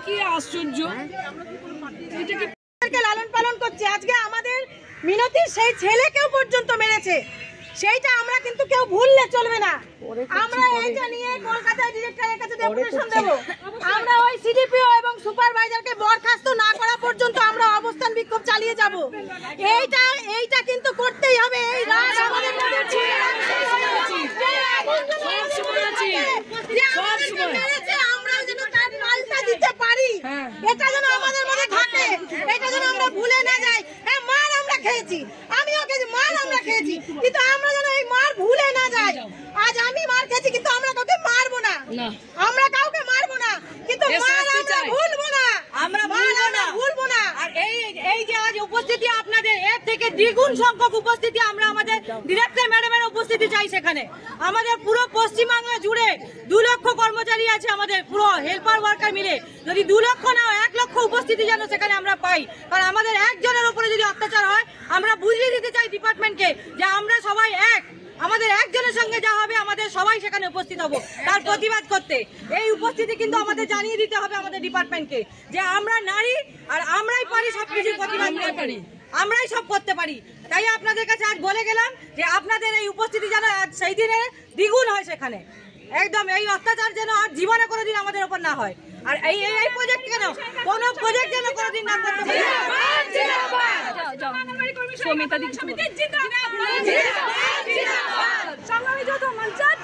কি আশ্চর্য, লালন পালন করছে। আজকে আমাদের মিনতির সেই ছেলেকেও পর্যন্ত মেরেছে, সেইটা আমরা কিন্তু কেউ ভুললে চলবে না। আমরা এইটা নিয়ে কলকাতায় ডিরেক্টরের কাছে ডেপুটেশন দেব। আমরা ওই সিডিপিও এবং সুপারভাইজারকে বরখাস্ত না করা পর্যন্ত আমরা অবস্থান বিক্ষোভ চালিয়ে যাব। এইটা কিন্তু করতেই হবে। এই রাত আমাদের মধ্যে ছিল, আমরা যেন তার পাল্টা দিতে পারি, এটা যেন আমাদের মধ্যে থাকে, এটা যেন আমরা ভুলে না যাই। হ্যাঁ, মার আমরা খেয়েছি, আমিও খেয়েছি, মার আমরা খেয়েছি, কিন্তু আমরা যেন এই মার ভুলে না যাই। আজ আমি মার খেয়েছি, কিন্তু আমরা কাউকে মারবো না, আমরা কাউকে মারবো না, কিন্তু মার আমরা ভুলবো না, আমরা ভুলবো না। আর এই যে আজ উপস্থিতি আপনাদের, এর থেকে দ্বিগুণ সংখ্যক উপস্থিতি আমরা আমাদের ডিরেক্টর ম্যাডামের উপস্থিতি চাই সেখানে। আমাদের পুরো পশ্চিমবাংলা জুড়ে 2 লক্ষ কর্মচারী আছে, আমাদের পুরো হেল্পার ওয়ার্কার মিলে। যদি 2 লক্ষ না 1 লক্ষ উপস্থিতি যেন সেখানে আমরা পাই, কারণ আমাদের একজনের উপরে যদি অত্যাচার হয়, আমরা বুঝিয়ে দিতে চাই ডিপার্টমেন্টকে যে আমরা সবাই এক, আমাদের একজনের সঙ্গে যা হবে আমাদের সবাই সেখানে উপস্থিত হব তার প্রতিবাদ করতে। এই উপস্থিতি কিন্তু আমাদের জানিয়ে দিতে হবে আমাদের ডিপার্টমেন্টকে যে আমরা নারী আর আমরাই পারি সবকিছু প্রতিবাদ করতে পারি, আমরাই সব করতে পারি। তাই আপনাদের কাছে আজ বলে গেলাম যে আপনাদের এই উপস্থিতি যেন সেই দিনে দ্বিগুণ হয় সেখানে। একদম এই অত্যাচার যেন আর জীবনে কোনোদিন আমাদের উপর না হয়। আর এই প্রজেক্ট কেন, কোন প্রজেক্ট যেন কোনোদিন না করতে পারে। সমিতি জিন্দাবাদ, সংগ্রামী যৌথ মঞ্চ